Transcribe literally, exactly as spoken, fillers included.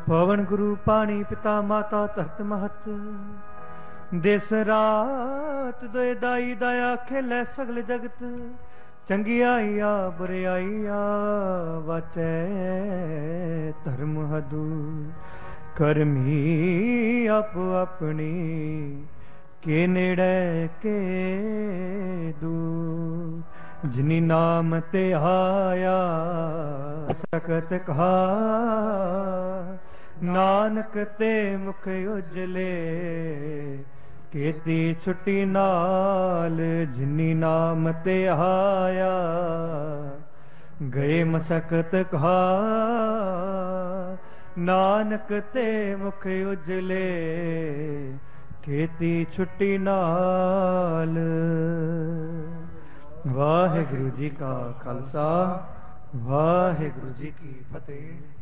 पवन गुरु पानी पिता माता धरत महत देस रात दोए दाई दया खेलै सगल जगत चंगियाइया बुराइया वाचै धर्म हदू करमी आप अपनी के नेड़े के दूर जिनी नाम ते आया सकत कहा नानक ते मुख उजले केती छुट्टी नाल जिनी नाम ते आया गए मसकत कहा नानक ते मुख उजले केती छुट्टी नाल। वाहिगुरु जी का खालसा वाहिगुरु जी की फतेह।